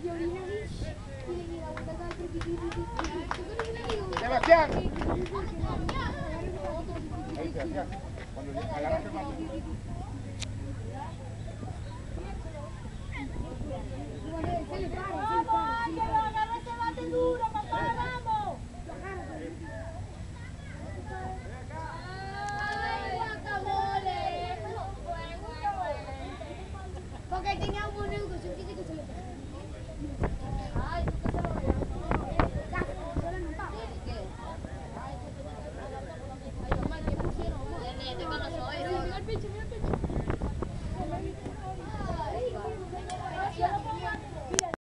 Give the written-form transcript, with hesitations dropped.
Sebastián. Ahí, Sebastián. Cuando agarras el mando. Porque tenía buena educación física y se le pegó. Ay, tú que se lo veas. Ya, solo no pago. Ay, mira el pinche, mira el pinche.